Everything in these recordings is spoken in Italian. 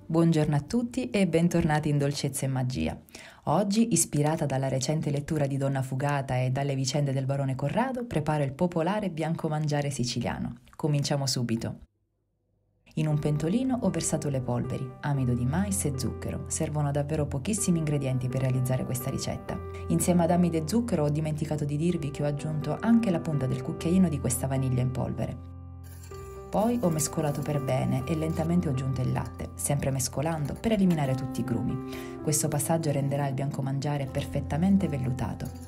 Buongiorno a tutti e bentornati in Dolcezza e Magia. Oggi, ispirata dalla recente lettura di Donna Fugata e dalle vicende del barone Corrado, preparo il popolare bianco mangiare siciliano. Cominciamo subito. In un pentolino ho versato le polveri, amido di mais e zucchero. Servono davvero pochissimi ingredienti per realizzare questa ricetta. Insieme ad amido e zucchero ho dimenticato di dirvi che ho aggiunto anche la punta del cucchiaino di questa vaniglia in polvere. Poi ho mescolato per bene e lentamente ho aggiunto il latte, sempre mescolando per eliminare tutti i grumi. Questo passaggio renderà il bianco mangiare perfettamente vellutato.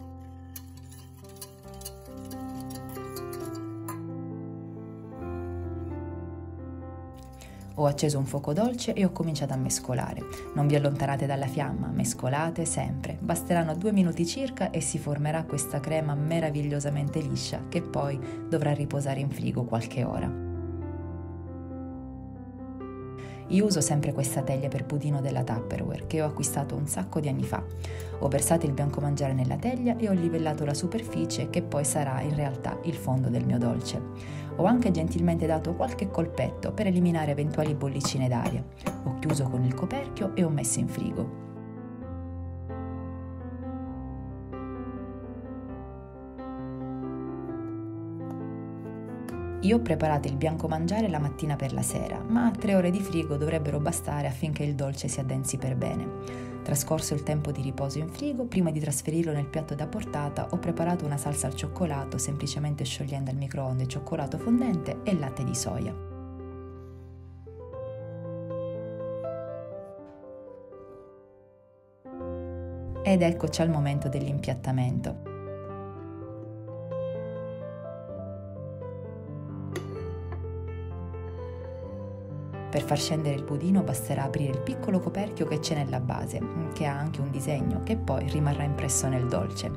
Ho acceso un fuoco dolce e ho cominciato a mescolare. Non vi allontanate dalla fiamma, mescolate sempre. Basteranno 2 minuti circa e si formerà questa crema meravigliosamente liscia che poi dovrà riposare in frigo qualche ora. Io uso sempre questa teglia per budino della Tupperware che ho acquistato un sacco di anni fa. Ho versato il bianco mangiare nella teglia e ho livellato la superficie che poi sarà in realtà il fondo del mio dolce. Ho anche gentilmente dato qualche colpetto per eliminare eventuali bollicine d'aria. Ho chiuso con il coperchio e ho messo in frigo. Io ho preparato il bianco mangiare la mattina per la sera, ma 3 ore di frigo dovrebbero bastare affinché il dolce si addensi per bene. Trascorso il tempo di riposo in frigo, prima di trasferirlo nel piatto da portata, ho preparato una salsa al cioccolato semplicemente sciogliendo al microonde cioccolato fondente e latte di soia. Ed eccoci al momento dell'impiattamento. Per far scendere il budino basterà aprire il piccolo coperchio che c'è nella base, che ha anche un disegno che poi rimarrà impresso nel dolce.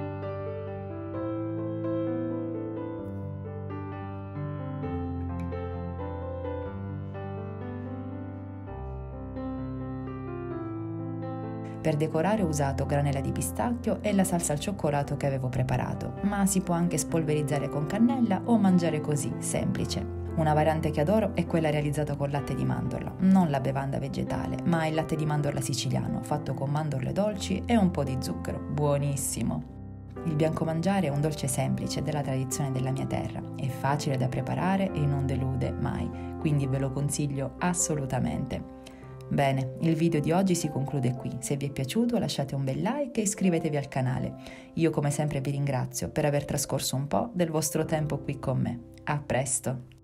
Per decorare ho usato granella di pistacchio e la salsa al cioccolato che avevo preparato, ma si può anche spolverizzare con cannella o mangiare così, semplice. Una variante che adoro è quella realizzata con latte di mandorla, non la bevanda vegetale, ma il latte di mandorla siciliano, fatto con mandorle dolci e un po' di zucchero. Buonissimo! Il bianco mangiare è un dolce semplice della tradizione della mia terra, è facile da preparare e non delude mai, quindi ve lo consiglio assolutamente. Bene, il video di oggi si conclude qui. Se vi è piaciuto lasciate un bel like e iscrivetevi al canale. Io come sempre vi ringrazio per aver trascorso un po' del vostro tempo qui con me. A presto!